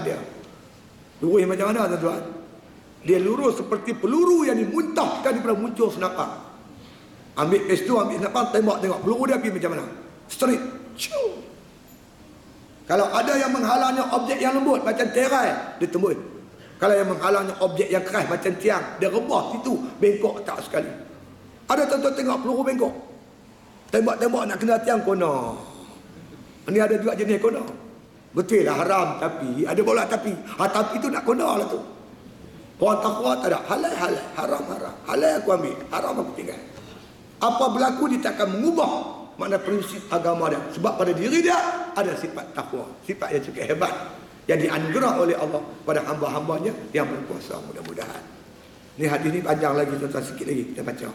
dia. Lurus macam mana tuan-tuan? Dia lurus seperti peluru yang dimuntahkan daripada muncul senapan. Ambil pistol, ambil senapan, tembak, peluru dia pergi macam mana? Straight. Ciu. Kalau ada yang menghalangnya objek yang lembut macam terai, dia tembus. Kalau yang menghalangnya objek yang keras macam tiang, dia rebah situ, bengkok tak sekali. Ada tuan-tuan tengok peluru bengkok, tembak nak kena tiang, kona. Ini ada juga jenis kona. Betul lah haram, tapi ada bola tapi. Tapi itu nak kona lah tu. Orang takwa tak ada. Halal, haram. Halal aku ambil, haram aku tinggal. Apa berlaku dia tak akan mengubah makna prinsip agama dia. Sebab pada diri dia ada sifat takwa, sifat yang cukup hebat yang dianugerah oleh Allah pada hamba-hambanya yang berkuasa, mudah-mudahan. Ni hadis ni panjang lagi, tuan-tuan, sikit lagi kita baca.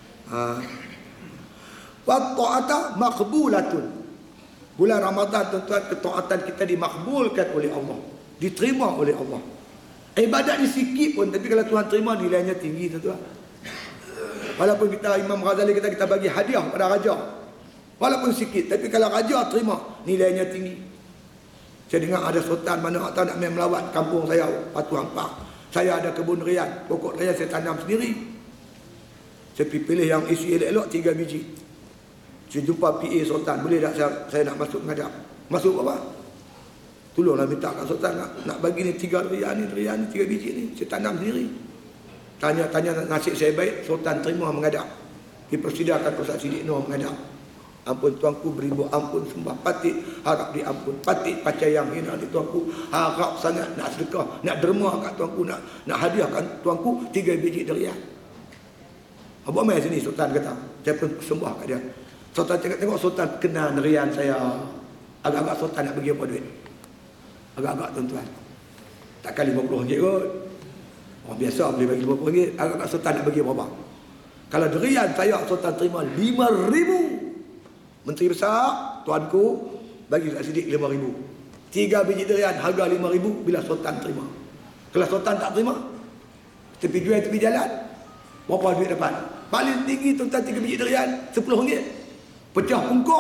Wa ta'ata maqbulatun. Bulan Ramadan, tuan-tuan, ketaatan kita dimakbulkan oleh Allah, diterima oleh Allah. Ibadat ni sikit pun, tapi kalau Tuhan terima nilainya tinggi, tuan-tuan. Walaupun kita Imam Ghazali kita bagi hadiah pada raja, walaupun sikit, tapi kalau raja terima nilainya tinggi. Saya dengar ada sultan mana tak nak main melawat kampung saya, Patu Ampang. Saya ada kebun rian, pokok rian saya tanam sendiri. Saya pilih yang isi elok-elok 3 biji. Saya jumpa PA sultan, boleh tak saya nak masuk menghadap? Masuk apa? Tolonglah minta kat sultan nak bagi ni 3 rian ni 3 biji ni, saya tanam sendiri. Tanya nasib saya baik, sultan terima menghadap. Dipersidakan Ustaz Siddiq Nur menghadap. Ampun tuanku, beribu ampun, sembah patik, harap diampun. Patik pacai yang hina di tuanku, harap sangat nak sedekah, nak derma kat tuanku, nak hadiahkan tuanku 3 biji durian. Abang mai sini, sultan kata. Saya pun sembah kat dia. Sultan tengok sultan kenal durian saya. Agak-agak sultan nak bagi apa duit? Agak-agak, tuan-tuan. Takkan RM50 kot. Orang biasa boleh bagi RM50. Agak-agak sultan nak bagi berapa? Kalau durian saya, sultan terima 5,000. Menteri besar, tuanku, bagi Ustaz Siddiq 5,000. 3 biji durian harga 5,000 bila sultan terima. Kalau sultan tak terima, tepi jual tepi jalan, berapa duit dapat? Paling tinggi, tuan-tuan, 3 biji durian RM10. Pecah pungkok,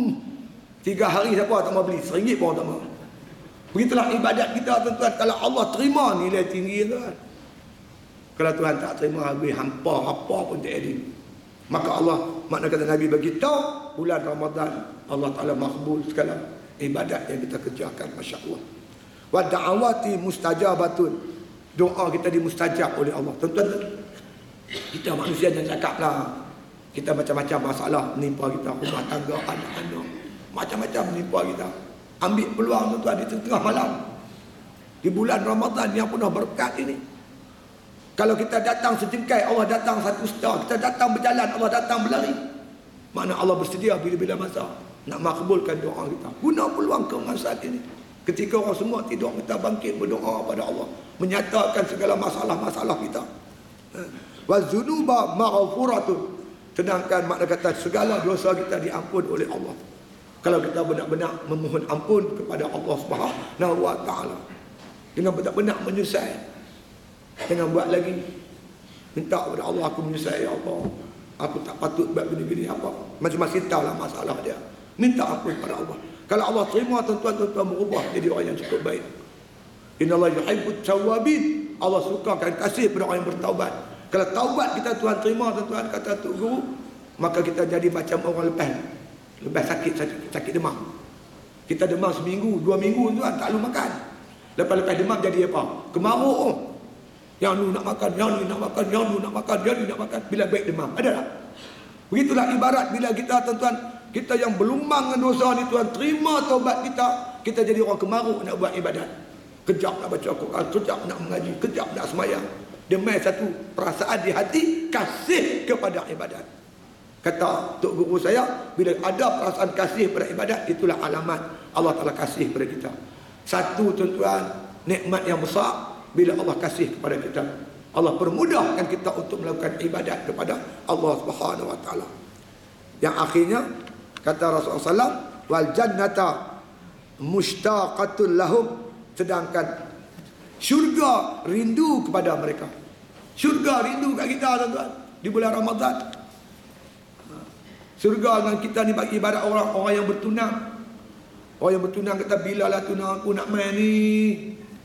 3 hari siapa tak mau beli, RM1 pun tak mau. Begitulah ibadat kita, tuan-tuan. Kalau Allah terima, nilai tinggi, tuan. Kalau Tuhan tak terima, habis hampa apa pun tak ada. Maka Allah, makna kata Nabi bagi tahu, bulan Ramadan Allah Ta'ala makbul segala ibadat yang kita kerjakan, Masya Allah. Wa da'awati mustajabatun. Doa kita dimustajab oleh Allah. Tuan-tuan, kita manusia yang cakap lah, kita macam-macam masalah menimpa kita, rumah tangga, anak-anak, macam-macam menimpa kita. Ambil peluang, tuan-tuan, di tengah malam, di bulan Ramadan yang penuh berkat ini. Kalau kita datang sejengkai, Allah datang 1 star. Kita datang berjalan, Allah datang berlari. Makna Allah bersedia bila-bila masa nak makbulkan doa kita. Guna peluang kemasan ini. Ketika orang semua tidur, kita bangkit berdoa pada Allah, menyatakan segala masalah-masalah kita. Wa dzunuba maghfuratun. Sedangkan makna kata segala dosa kita diampun oleh Allah. Kalau kita benar-benar memohon ampun kepada Allah Subhanahu wa taala, dengan benar-benar menyesal, jangan buat lagi. Minta kepada Allah, aku menyesal ya Allah, aku tak patut buat gini-gini apa. Masing-masing tahulah masalah dia. Minta ampun kepada Allah. Kalau Allah terima, tuan-tuan berubah jadi orang yang cukup baik. Innallaha yuhibbut tawwabin. Allah sukakan kasih pada orang yang bertaubat. Kalau taubat kita Tuhan terima, tuan-tuan, kata Tok Guru, maka kita jadi macam orang lepas sakit demam. Kita demam seminggu, 2 minggu, tuan, tak perlu makan. Lepas demam jadi apa? Kemaruk. Yang ni nak makan, yang ni nak makan, yang ni nak makan, yang ni nak makan. Bila baik demam, ada tak? Begitulah ibarat bila kita, tuan-tuan, kita yang berlumang dengan dosa ni, Tuhan terima taubat kita, kita jadi orang kemaruk nak buat ibadat. Kejap nak baca Al-Quran, kejap nak mengaji, kejap nak semayang. Dia main satu perasaan di hati, kasih kepada ibadat. Kata Tok Guru saya, bila ada perasaan kasih pada ibadat, itulah alamat Allah Ta'ala kasih kepada kita. Satu, tuan-tuan, nikmat yang besar bila Allah kasih kepada kita. Allah permudahkan kita untuk melakukan ibadat kepada Allah Subhanahu wa taala. Yang akhirnya kata Rasulullah SAW, wal jannata mushtaqatul lahum. Sedangkan syurga rindu kepada mereka. Syurga rindu kat kita, tuan-tuan, di bulan Ramadan. Syurga dengan kita ni bagi ibadat orang yang bertunang. Orang yang bertunang kata, bilalah tunang aku nak main ni.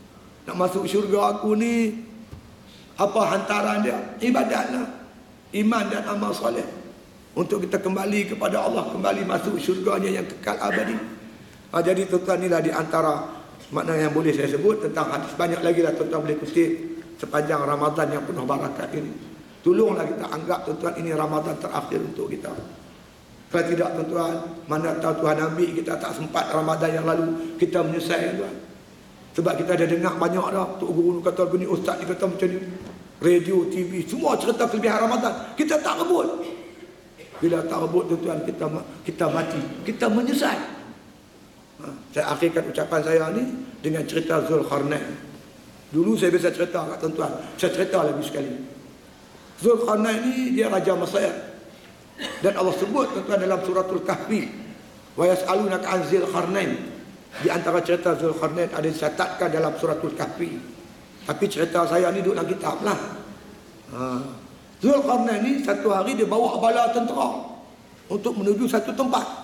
nak masuk syurga aku ni, apa hantaran dia? Ibadatlah, iman dan amal soleh, untuk kita kembali kepada Allah, kembali masuk syurganya yang kekal abadi. Jadi tuan-tuan, inilah di antara makna yang boleh saya sebut tentang hadis. Banyak lagi lah tuan-tuan boleh kutip sepanjang Ramadan yang penuh barakat ini. Tolonglah kita anggap tuan-tuan ini Ramadan terakhir untuk kita. Kalau tidak tuan-tuan, mana tahu Tuhan ambil kita tak sempat Ramadan yang lalu, kita menyesal tuan. Sebab kita ada dengar banyak dah, Tok Guru kata begini, Ustaz ni kata macam ni, radio, TV, semua cerita kelebihan Ramadan. Kita tak rebut. Bila tak rebut tuan-tuan, kita mati, kita menyesal. Saya akhirkan ucapan saya ni dengan cerita Zulkarnain. Dulu saya biasa cerita kat tuan-tuan, saya cerita lagi sekali. Zulkarnain ni dia Raja Mesir, dan Allah sebut tuan-tuan dalam suratul Kahfi, wa yas'alunaka an Zulkarnain. Di antara cerita Zulkarnain ada dicatatkan dalam suratul Kahfi, tapi cerita saya ni duduk dalam kitab lah. Zulkarnain ni satu hari dia bawa bala tentera untuk menuju satu tempat.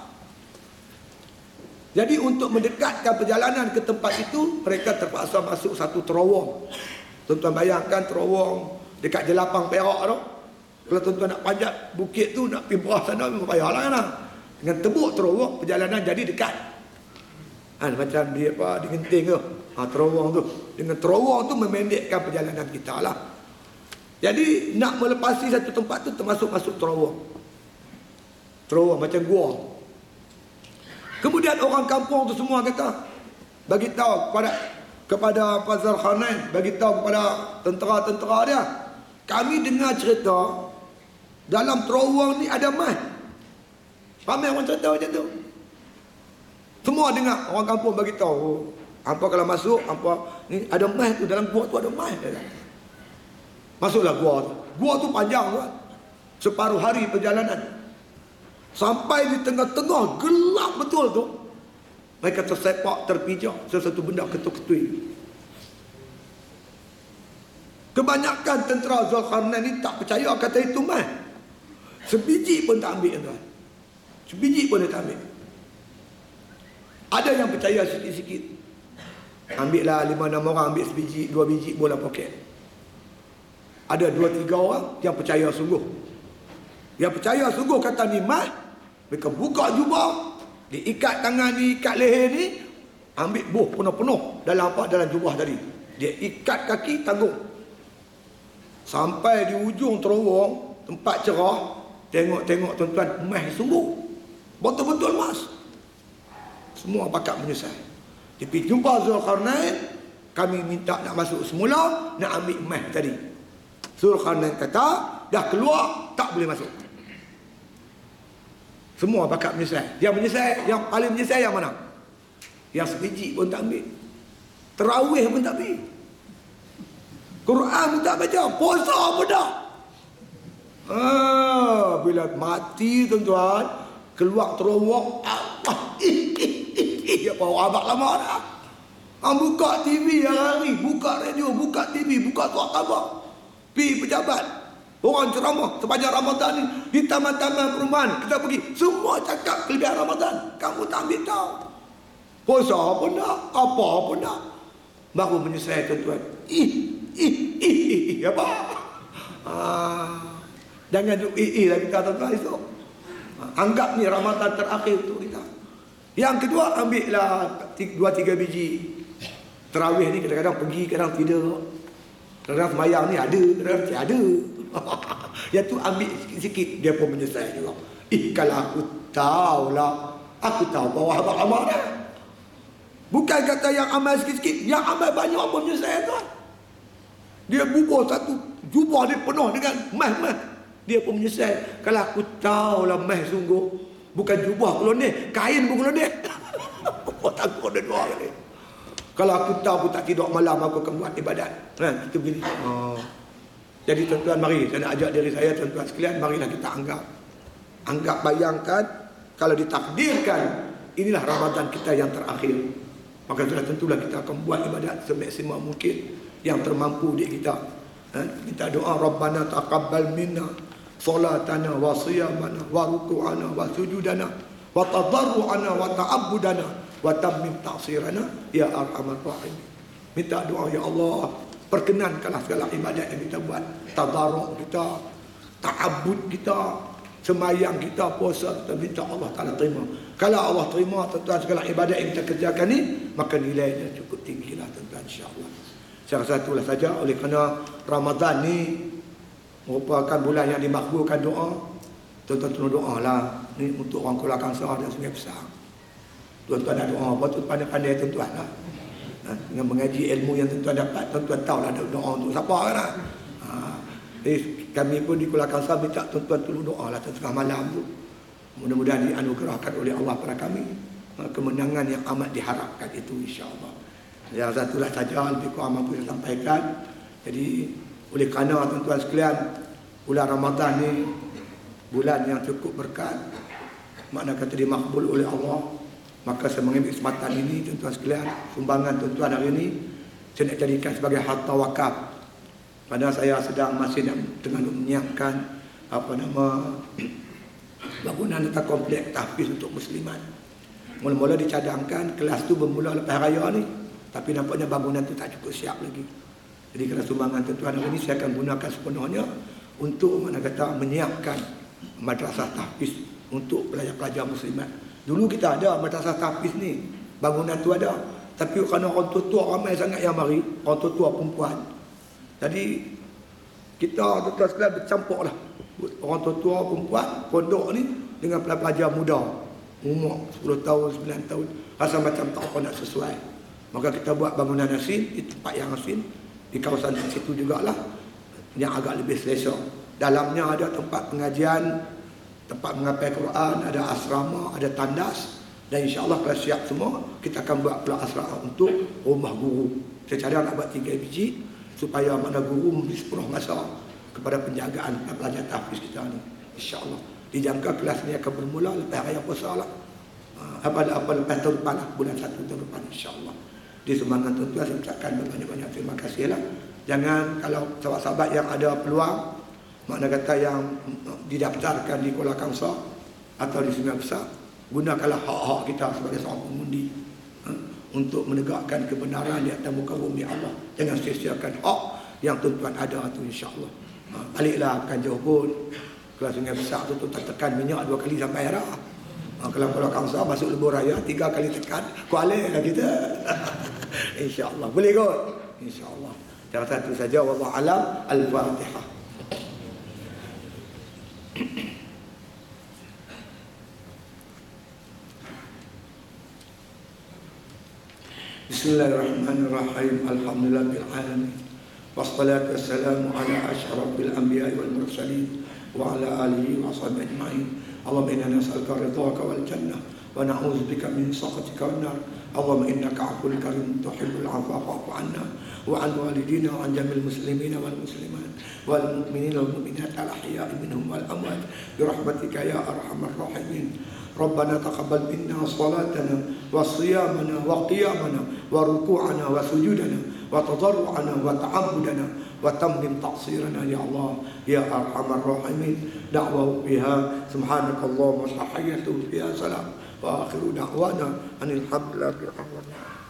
Jadi untuk mendekatkan perjalanan ke tempat itu, mereka terpaksa masuk satu terowong. Tuan-tuan bayangkan terowong dekat Jelapang Perak tu. Kalau tuan-tuan nak panjat bukit tu, nak pergi bawah sana, memang payahlah kan. Dengan tebuk terowong, perjalanan jadi dekat. Macam dia apa, di genting tu. Terowong tu. Dengan terowong tu memendekkan perjalanan kita lah. Jadi nak melepasi satu tempat tu termasuk masuk terowong. Terowong macam gua. Kemudian orang kampung tu semua kata, bagi tahu kepada Zulkarnain, bagi tahu kepada tentera-tentera dia, kami dengar cerita dalam terowong ni ada emas. Ramai orang cerita macam tu. Semua dengar, orang kampung bagi tahu, apa kalau masuk, apa ni ada emas tu, dalam gua tu ada emas. Masuklah gua tu. Gua tu panjang tu, separuh hari perjalanan. Sampai di tengah-tengah gelap betul tu, mereka tersepak, terpijak sesuatu benda ketuk-ketui. Kebanyakan tentera Zulkarnain ni tak percaya kata itu emas. Sebiji pun tak ambil tuan. Sebiji pun dia tak ambil. Ada yang percaya sikit-sikit. Ambillah 5-6 orang ambil sebiji, 2 biji bola poket. Ada 2-3 orang yang percaya sungguh. Yang percaya sungguh kata ni emas. Mereka buka jubah, diikat tangan ni, ikat leher ni, ambil buh penuh-penuh dalam apa? Dalam jubah tadi. Dia ikat kaki, tanggung. Sampai di ujung terowong, tempat cerah, tengok-tengok tuan-tuan, emas sungguh. Betul-betul emas. Semua pakat menyesal. Tapi jumpa Zulkarnain, kami minta nak masuk semula, nak ambil emas tadi. Zulkarnain kata, dah keluar, tak boleh masuk. Semua pakat menyesal. Yang menyesal, yang paling menyesal yang mana? Yang sebiji pun tak ambil. Terawih pun tak ambil. Quran pun tak baca. Puasa pun tak. Bila mati tuan-tuan, keluar terowong, Allah. Apa abang lama dah. Buka TV hari-hari, buka radio, buka TV, buka surat khabar. Pergi pejabat, orang ceramah sepanjang Ramadan ni di taman-taman perumahan kita pergi, semua cakap kelebihan Ramadan. Kamu tak ambil tahu. Puasa pun tak, apa pun tak. Baru menyesal tuan-tuan. Apa? Jangan duk lah kita tuan-tuan esok. Anggap ni Ramadan terakhir untuk kita. Yang kedua, ambillah 2-3 biji. Terawih ni kadang-kadang pergi, kadang tidak. Kadang-kadang semayang ni ada, kadang-kadang tak ada. Yang tu ambil sikit-sikit, dia pun menyesal juga. Kalau aku tahulah, aku tahu bahawa abang amal dah. Bukan kata yang amal sikit-sikit, yang amal banyak pun menyesal tu. Dia bubur satu jubah dia penuh dengan emas-emas. Dia pun menyesal. Kalau aku tahulah emas sungguh, bukan jubah keloneh, kain pun keloneh. Apa takut dia dua kali. Kalau aku tahu aku tak tidur malam, aku akan buat ibadat. Itu begini. Jadi tuan-tuan, mari saya nak ajak diri saya, tuan-tuan sekalian, marilah kita anggap bayangkan kalau ditakdirkan inilah Ramadan kita yang terakhir, maka sudah tentulah kita akan buat ibadat semaksimal mungkin yang termampu di kita. Kita doa, Rabbana taqabbal minna salatana wa siyamana wa ruku'ana wa sujudana wa tadarru'ana wa ta'abbudana wa tammim ta'sirana ya arhamar rahimin. minta doa, ya Allah, perkenankanlah segala ibadat yang kita buat, tadarruk kita, ta'abbud kita, semayang kita, puasa kita, minta Allah Ta'ala terima. Kalau Allah terima tuan-tuan segala ibadat yang kita kerjakan ni, maka nilainya cukup tinggi lah tuan-tuan, insya-Allah. Saya rasa itulah saja. Oleh kerana Ramadan ni merupakan bulan yang dimakbulkan doa, tuan-tuan tolong doa lah ni untuk orang Kuala Kangsar dan Sungai Besar. Tuan-tuan ada doa apa tu, pandai-pandai tuan-tuan lah. Dengan mengaji ilmu yang tuan-tuan dapat, tuan-tuan tahu lah doa untuk siapa kan. Kami pun di Kuala Kangsar minta tuan-tuan tolong doa lah tengah malam tu. Mudah-mudahan dianugerahkan oleh Allah pada kami kemenangan yang amat diharapkan itu, insya-Allah. Yang satulah saja lebih kurang mampu saya sampaikan. Jadi oleh kerana tuan-tuan sekalian, bulan Ramadan ni bulan yang cukup berkat, makna kata dimakbul oleh Allah, maka saya mengambil kesempatan ini tuan-tuan sekalian, sumbangan tuan-tuan hari ini saya nak jadikan sebagai harta wakaf. Padahal saya sedang masih tengah menyiapkan bangunan atau kompleks tahfiz untuk muslimat. Mula-mula dicadangkan kelas tu bermula lepas raya ni, tapi nampaknya bangunan tu tak cukup siap lagi. Jadi kerana sumbangan tuan-tuan hari ini, saya akan gunakan sepenuhnya untuk menyiapkan madrasah tahfiz untuk pelajar-pelajar muslimat. Dulu kita ada madrasah tahfiz ni, bangunan tu ada, tapi kerana orang tua-tua ramai sangat yang mari, orang tua-tua perempuan. Jadi kita tuan-tuan sekalian bercampur lah, orang tua-tua perempuan pondok ni dengan pelajar muda, umur 10 tahun, 9 tahun, rasa macam tak apa nak sesuai. Maka kita buat bangunan asin di tempat yang asin, di kawasan situ jugalah, yang agak lebih selesa. Dalamnya ada tempat pengajian, tempat mengapai Quran, ada asrama, ada tandas, dan insya-Allah kalau siap semua, kita akan buat pula asrama untuk rumah guru. Saya cadang nak buat 3 biji supaya mana guru memberi sepenuh masa kepada penjagaan pelajar tahfiz kita ni, insya-Allah. Dijangka kelas ni akan bermula lepas raya puasa lah. Lepas tahun depan lah, bulan 1 tahun depan, insya-Allah. Di sumbangan tuan-tuan saya ucapkan banyak-banyak terima kasih lah. Jangan, kalau sahabat-sahabat yang ada peluang, makna kata yang didaftarkan di Kuala Kangsar atau di Sungai Besar, gunakanlah hak-hak kita sebagai seorang pengundi untuk menegakkan kebenaran di atas muka bumi Allah. Jangan sia-siakan hak yang tuan-tuan ada tu, insya-Allah. Baliklah bukan jauh pun, Kuala Sungai Besar tu tuan tekan minyak 2 kali sampai Hera. Kalau Kuala Kangsar masuk lebuh raya 3 kali tekan Kuala lah kita. InsyaAllah boleh kot, InsyaAllah. Jangan satu saja. Wallahu alam. Al-Fatihah. Bismillahirrahmanirrahim. Alhamdulillahil alamin. Wassalatu wassalamu ala asyrafil anbiya'i wal mursalin wa ala alihi wa sahbihi ajma'in. Allahumma inna nas'aluka ridhaka wal jannah wa na'udzubika min sakhatika wan nar. Allahumma innaka 'afuwwun karim tuhibbul 'afwa fa'fu 'anna wa 'an walidina wa 'an jamil muslimina wal muslimat wal mu'minina wal mu'minat al ahya'i minhum wal amwat bi rahmatika ya arhamar rahimin. Rabbana taqabbal minna salatana wa siyamana wa qiyamana wa ruku'ana wa sujudana wa tadarru'ana wa ta'abbudana wa tammim taqsirana ya Allah ya arhamar rahimin. Da'wa biha subhanakallahumma wa tahiyyatu fiha salam wa akhiru da'wana anil hamdulillahi rabbil alamin.